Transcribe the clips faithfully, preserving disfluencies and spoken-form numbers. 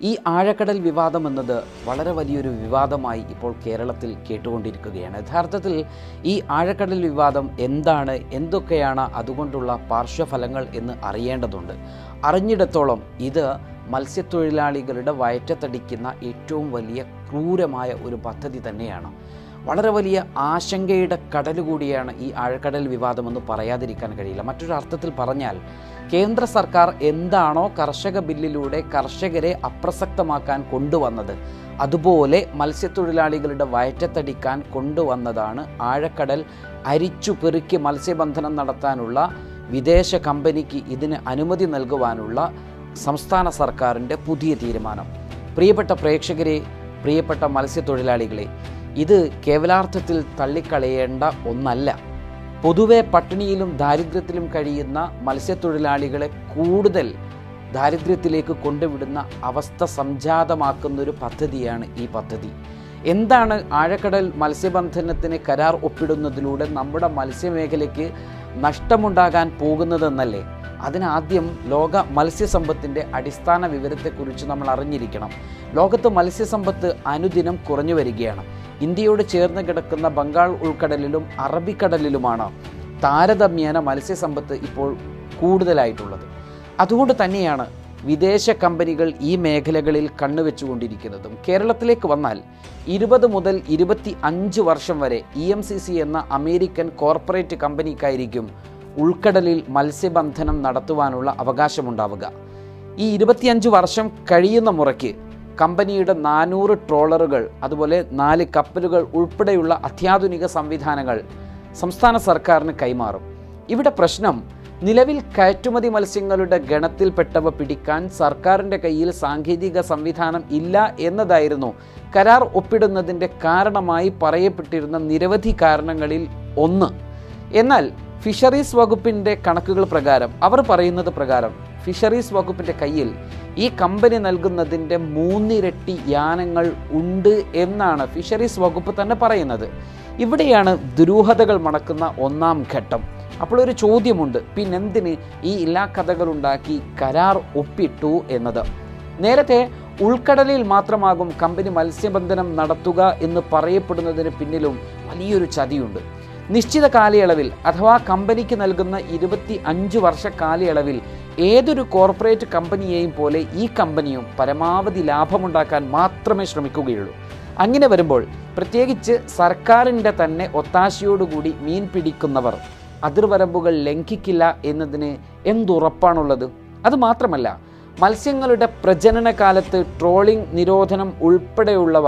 ഈ ആഴക്കടൽ വിവാദം എന്നത് വളരെ വലിയൊരു വിവാദമായി ഇപ്പോൾ കേരളത്തിൽ കേട്ടുകൊണ്ടിരിക്കുകയാണ്. യഥാർത്ഥത്തിൽ ഈ ആഴക്കടൽ വിവാദം എന്താണ്, എന്തൊക്കെയാണ് അതുകൊണ്ടുള്ള പാർശ്വഫലങ്ങൾ എന്ന് അറിയേണ്ടതുണ്ട്. അറിഞ്ഞിടത്തോളം ഇത് മത്സ്യത്തൊഴിലാളികളുടെ വയറ്റത്തടിക്കുന്ന ഏറ്റവും വലിയ ക്രൂരമായ ഒരു പദ്ധതി തന്നെയാണ്. വളരെ വലിയ ആശങ്കയുടെ കടൽ കൂടിയാണ് ഈ ആഴക്കടൽ വിവാദമെന്ന് പറയാതിരിക്കാൻ കഴിയില്ല. മറ്റൊരു അർത്ഥത്തിൽ പറഞ്ഞാൽ കേന്ദ്ര സർക്കാർ എന്താണോ കർഷക ബില്ലിലൂടെ കർഷകരെ അപ്രസക്തമാക്കാൻ കൊണ്ടുവന്നത്, അതുപോലെ മത്സ്യത്തൊഴിലാളികളുടെ വയറ്റത്തടിക്കാൻ കൊണ്ടുവന്നതാണ് ആഴക്കടൽ അരിച്ചു പെറുക്കി മത്സ്യബന്ധനം നടത്താനുള്ള വിദേശ കമ്പനിക്ക് ഇതിന് അനുമതി നൽകുവാനുള്ള സംസ്ഥാന സർക്കാരിൻ്റെ പുതിയ തീരുമാനം. പ്രിയപ്പെട്ട പ്രേക്ഷകരെ, പ്രിയപ്പെട്ട മത്സ്യത്തൊഴിലാളികളെ, ഇത് കേവലാർത്ഥത്തിൽ തള്ളിക്കളയേണ്ട ഒന്നല്ല. പൊതുവെ പട്ടിണിയിലും ദാരിദ്ര്യത്തിലും കഴിയുന്ന മത്സ്യത്തൊഴിലാളികളെ കൂടുതൽ ദാരിദ്ര്യത്തിലേക്ക് കൊണ്ടുവിടുന്ന അവസ്ഥ സംജാതമാക്കുന്നൊരു പദ്ധതിയാണ് ഈ പദ്ധതി. എന്താണ് ആഴക്കടൽ മത്സ്യബന്ധനത്തിന് കരാർ ഒപ്പിടുന്നതിലൂടെ നമ്മുടെ മത്സ്യമേഖലയ്ക്ക് നഷ്ടമുണ്ടാകാൻ പോകുന്നതെന്നല്ലേ? അതിനാദ്യം ലോക മത്സ്യസമ്പത്തിൻ്റെ അടിസ്ഥാന വിവരത്തെക്കുറിച്ച് നമ്മൾ അറിഞ്ഞിരിക്കണം. ലോകത്ത് മത്സ്യസമ്പത്ത് അനുദിനം കുറഞ്ഞു വരികയാണ്. ഇന്ത്യയോട് ചേർന്ന് കിടക്കുന്ന ബംഗാൾ ഉൾക്കടലിലും അറബിക്കടലിലുമാണ് താരതമ്യേന മത്സ്യസമ്പത്ത് ഇപ്പോൾ കൂടുതലായിട്ടുള്ളത്. അതുകൊണ്ട് തന്നെയാണ് വിദേശ കമ്പനികൾ ഈ മേഖലകളിൽ കണ്ണുവെച്ചുകൊണ്ടിരിക്കുന്നതും. കേരളത്തിലേക്ക് വന്നാൽ ഇരുപത് മുതൽ ഇരുപത്തി അഞ്ച് വർഷം വരെ ഇ എം സി സി എന്ന അമേരിക്കൻ കോർപ്പറേറ്റ് കമ്പനിക്കായിരിക്കും ഉൾക്കടലിൽ മത്സ്യബന്ധനം നടത്തുവാനുള്ള അവകാശമുണ്ടാവുക. ഈ ഇരുപത്തിയഞ്ച് വർഷം കഴിയുന്ന മുറയ്ക്ക് കമ്പനിയുടെ നാനൂറ് ട്രോളറുകൾ, അതുപോലെ നാല് കപ്പലുകൾ ഉൾപ്പെടെയുള്ള അത്യാധുനിക സംവിധാനങ്ങൾ സംസ്ഥാന സർക്കാരിന് കൈമാറും. ഇവിടെ പ്രശ്നം, നിലവിൽ കയറ്റുമതി മത്സ്യങ്ങളുടെ ഗണത്തിൽപ്പെട്ടവ പിടിക്കാൻ സർക്കാരിൻ്റെ കയ്യിൽ സാങ്കേതിക സംവിധാനം ഇല്ല എന്നതായിരുന്നു കരാർ ഒപ്പിടുന്നതിൻ്റെ കാരണമായി പറയപ്പെട്ടിരുന്ന നിരവധി കാരണങ്ങളിൽ ഒന്ന്. എന്നാൽ ഫിഷറീസ് വകുപ്പിൻ്റെ കണക്കുകൾ പ്രകാരം, അവർ പറയുന്നത് പ്രകാരം ഫിഷറീസ് വകുപ്പിൻ്റെ കയ്യിൽ ഈ കമ്പനി നൽകുന്നതിൻ്റെ മൂന്നിരട്ടി യാനങ്ങൾ ഉണ്ട് എന്നാണ് ഫിഷറീസ് വകുപ്പ് തന്നെ പറയുന്നത്. ഇവിടെയാണ് ദുരൂഹതകൾ മണക്കുന്ന ഒന്നാം ഘട്ടം. അപ്പോൾ ഒരു ചോദ്യമുണ്ട്, പിന്നെന്തിന് ഈ എല്ലാ കഥകളുണ്ടാക്കി കരാർ ഒപ്പിട്ടു എന്നത്? നേരത്തെ ഉൾക്കടലിൽ മാത്രമാകും കമ്പനി മത്സ്യബന്ധനം നടത്തുക എന്ന് പറയപ്പെടുന്നതിന് പിന്നിലും വലിയൊരു ചതിയുണ്ട്. നിശ്ചിത കാലയളവിൽ അഥവാ കമ്പനിക്ക് നൽകുന്ന ഇരുപത്തി അഞ്ച് വർഷ കാലയളവിൽ ഏതൊരു കോർപ്പറേറ്റ് കമ്പനിയെയും പോലെ ഈ കമ്പനിയും പരമാവധി ലാഭമുണ്ടാക്കാൻ മാത്രമേ ശ്രമിക്കുകയുള്ളൂ. അങ്ങനെ വരുമ്പോൾ പ്രത്യേകിച്ച് സർക്കാരിൻ്റെ തന്നെ ഒത്താശയോടുകൂടി മീൻ പിടിക്കുന്നവർ അതിർവരമ്പുകൾ ലംഘിക്കില്ല എന്നതിന് എന്തുറപ്പാണുള്ളത്? അതുമാത്രമല്ല, മത്സ്യങ്ങളുടെ പ്രജനന കാലത്ത് ട്രോളിംഗ് നിരോധനം ഉൾപ്പെടെയുള്ളവ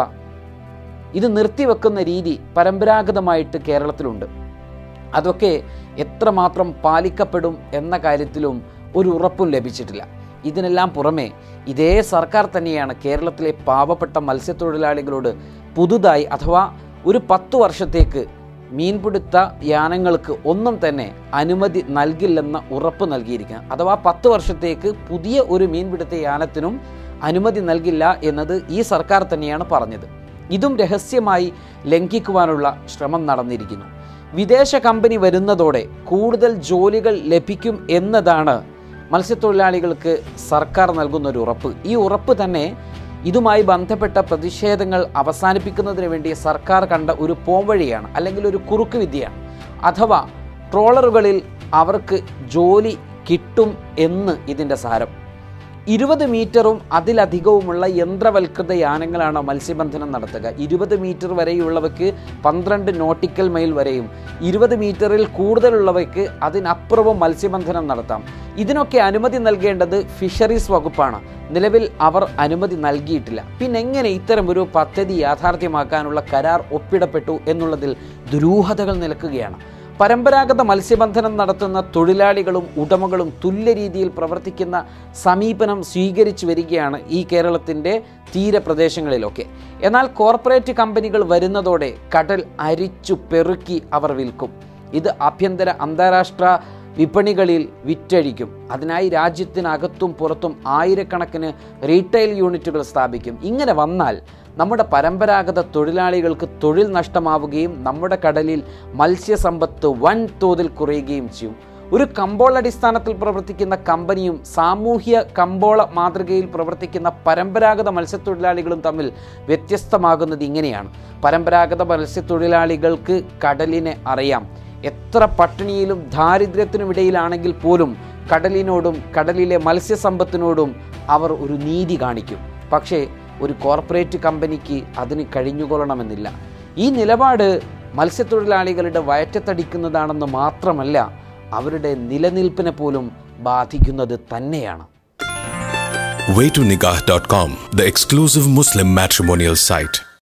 ഇത് നിർത്തിവെക്കുന്ന രീതി പരമ്പരാഗതമായിട്ട് കേരളത്തിലുണ്ട്. അതൊക്കെ എത്രമാത്രം പാലിക്കപ്പെടും എന്ന കാര്യത്തിലും ഒരു ഉറപ്പും ലഭിച്ചിട്ടില്ല. ഇതിനെല്ലാം പുറമെ ഇതേ സർക്കാർ തന്നെയാണ് കേരളത്തിലെ പാവപ്പെട്ട മത്സ്യത്തൊഴിലാളികളോട് പുതുതായി അഥവാ ഒരു പത്തു വർഷത്തേക്ക് മീൻപിടുത്ത യാനങ്ങൾക്ക് ഒന്നും തന്നെ അനുമതി നൽകില്ലെന്ന ഉറപ്പ് നൽകിയിരിക്കുന്നത്. അഥവാ പത്ത് വർഷത്തേക്ക് പുതിയ ഒരു മീൻപിടുത്ത യാനത്തിനും അനുമതി നൽകില്ല എന്നത് ഈ സർക്കാർ തന്നെയാണ് പറഞ്ഞത്. ഇതും രഹസ്യമായി ലംഘിക്കുവാനുള്ള ശ്രമം നടന്നിരിക്കുന്നു. വിദേശ കമ്പനി വരുന്നതോടെ കൂടുതൽ ജോലികൾ ലഭിക്കും എന്നതാണ് മത്സ്യത്തൊഴിലാളികൾക്ക് സർക്കാർ നൽകുന്നൊരു ഉറപ്പ്. ഈ ഉറപ്പ് തന്നെ ഇതുമായി ബന്ധപ്പെട്ട പ്രതിഷേധങ്ങൾ അവസാനിപ്പിക്കുന്നതിന് വേണ്ടി സർക്കാർ കണ്ട ഒരു പോംവഴിയാണ്, അല്ലെങ്കിൽ ഒരു കുറുക്ക് വിദ്യയാണ്. അഥവാ ട്രോളറുകളിൽ അവർക്ക് ജോലി കിട്ടും എന്ന് ഇതിൻ്റെ സാരം. ഇരുപത് മീറ്ററും അതിലധികവുമുള്ള യന്ത്രവൽകൃത യാനങ്ങളാണ് മത്സ്യബന്ധനം നടത്തുക. ഇരുപത് മീറ്റർ വരെയുള്ളവയ്ക്ക് പന്ത്രണ്ട് നോട്ടിക്കൽ മൈൽ വരെയും, ഇരുപത് മീറ്ററിൽ കൂടുതലുള്ളവയ്ക്ക് അതിനപ്പുറവും മത്സ്യബന്ധനം നടത്താം. ഇതിനൊക്കെ അനുമതി നൽകേണ്ടത് ഫിഷറീസ് വകുപ്പാണ്. നിലവിൽ അവർ അനുമതി നൽകിയിട്ടില്ല. പിന്നെ എങ്ങനെ ഇത്തരം ഒരു പദ്ധതി യാഥാർത്ഥ്യമാക്കാനുള്ള കരാർ ഒപ്പിടപ്പെട്ടു എന്നുള്ളതിൽ ദുരൂഹതകൾ നിലക്കുകയാണ്. പരമ്പരാഗത മത്സ്യബന്ധനം നടത്തുന്ന തൊഴിലാളികളും ഉടമകളും തുല്യ രീതിയിൽ പ്രവർത്തിക്കുന്ന സമീപനം സ്വീകരിച്ചു വരികയാണ് ഈ കേരളത്തിൻ്റെ തീരപ്രദേശങ്ങളിലൊക്കെ. എന്നാൽ കോർപ്പറേറ്റ് കമ്പനികൾ വരുന്നതോടെ കടൽ അരിച്ചു പെറുക്കി അവർ വിൽക്കും. ഇത് ആഭ്യന്തര അന്താരാഷ്ട്ര വിപണികളിൽ വിറ്റഴിക്കും. അതിനായി രാജ്യത്തിനകത്തും പുറത്തും ആയിരക്കണക്കിന് റീറ്റെയിൽ യൂണിറ്റുകൾ സ്ഥാപിക്കും. ഇങ്ങനെ വന്നാൽ നമ്മുടെ പരമ്പരാഗത തൊഴിലാളികൾക്ക് തൊഴിൽ നഷ്ടമാവുകയും നമ്മുടെ കടലിൽ മത്സ്യസമ്പത്ത് വൻ തോതിൽ കുറയുകയും ചെയ്യും. ഒരു കമ്പോള അടിസ്ഥാനത്തിൽ പ്രവർത്തിക്കുന്ന കമ്പനിയും സാമൂഹ്യ കമ്പോള മാതൃകയിൽ പ്രവർത്തിക്കുന്ന പരമ്പരാഗത മത്സ്യത്തൊഴിലാളികളും തമ്മിൽ വ്യത്യസ്തമാകുന്നത് ഇങ്ങനെയാണ്. പരമ്പരാഗത മത്സ്യത്തൊഴിലാളികൾക്ക് കടലിനെ അറിയാം. എത്ര പട്ടിണിയിലും ദാരിദ്ര്യത്തിനുമിടയിലാണെങ്കിൽ പോലും കടലിനോടും കടലിലെ മത്സ്യസമ്പത്തിനോടും അവർ ഒരു നീതി കാണിക്കും. പക്ഷേ ഒരു കോർപ്പറേറ്റ് കമ്പനിക്ക് അതിന് കഴിഞ്ഞുകൊള്ളണമെന്നില്ല. ഈ നിലപാട് മത്സ്യത്തൊഴിലാളികളുടെ വയറ്റത്തടിക്കുന്നതാണെന്ന് മാത്രമല്ല, അവരുടെ നിലനിൽപ്പിനെ പോലും ബാധിക്കുന്നത് തന്നെയാണ്. way to nikah dot com, the exclusive Muslim matrimonial site.